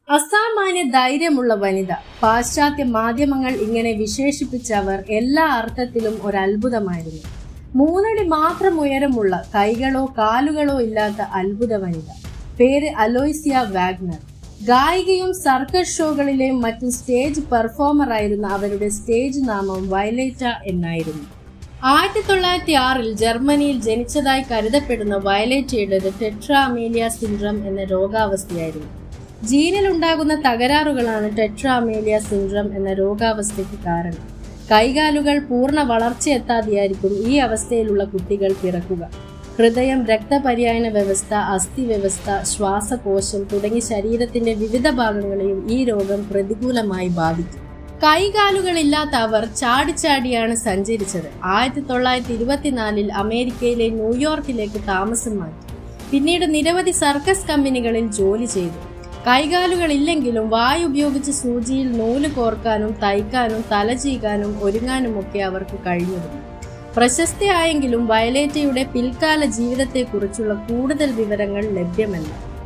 അസാമാന്യ ധൈര്യമുള്ള വനിത. പാശ്ചാത്യ മാധ്യമങ്ങൾ ഇങ്ങനെ വിശേഷിപ്പിച്ച അവർ എല്ലാ അർത്ഥത്തിലും ഒരു അത്ഭുതമായിരുന്നു. 3 അടി മാത്രം ഉയരമുള്ള, കൈകളോ കാലുകളോ ഇല്ലാത്ത അത്ഭുത വനിത. പേര് അലോയ്സിയ വാഗ്നർ. ഗായികയും സർക്കസ് ഷോകളിലെയും മറ്റും സ്റ്റേജ് പെർഫോമർ ആയിരുന്ന അവരുടെ സ്റ്റേജ് നാമം വയലേറ്റ എന്നായിരുന്നു. 1906 ജർമ്മനിയിൽ ജനിച്ചതായി കരുതപ്പെടുന്ന വയലേറ്റയുടെ ടെട്രാ-അമേലിയ സിൻഡ്രം എന്ന രോഗാവസ്ഥയായിരുന്നു. ജീനിൽ ഉണ്ടാകുന്ന തകരാറുകളാണ് ടെട്രാ-അമേലിയ സിൻഡ്രം എന്ന രോഗാവസ്ഥയ്ക്ക് കാരണം. കൈകാലുകൾ പൂർണ്ണ വളർച്ചയെത്താതെയായിരിക്കും ഈ അവസ്ഥയിലുള്ള കുട്ടികൾ പിറക്കുക. ഹൃദയം, രക്തപര്യായന വ്യവസ്ഥ, അസ്ഥിവ്യവസ്ഥ, ശ്വാസകോശം തുടങ്ങി ശരീരത്തിന്റെ വിവിധ ഭാഗങ്ങളെയും ഈ രോഗം പ്രതികൂലമായി ബാധിക്കും. കൈകാലുകളില്ലാത്ത അവർ ചാടിച്ചാടിയാണ് സഞ്ചരിച്ചത്. 1924 അമേരിക്കയിലെ ന്യൂയോർക്കിലേക്ക് താമസം മാറ്റി. പിന്നീട് നിരവധി സർക്കസ് കമ്പനികളിൽ ജോലി ചെയ്തു. കൈകാലുകളില്ലെങ്കിലും വായു ഉപയോഗിച്ച് സൂചിയിൽ നൂല് കോർക്കാനും തയ്ക്കാനും തല ചീകാനും ഒരുങ്ങാനുമൊക്കെ അവർക്ക് കഴിഞ്ഞിരുന്നു. പ്രശസ്തയായെങ്കിലും വയലേറ്റയുടെ പിൽക്കാല ജീവിതത്തെക്കുറിച്ചുള്ള കൂടുതൽ വിവരങ്ങൾ ലഭ്യമല്ല.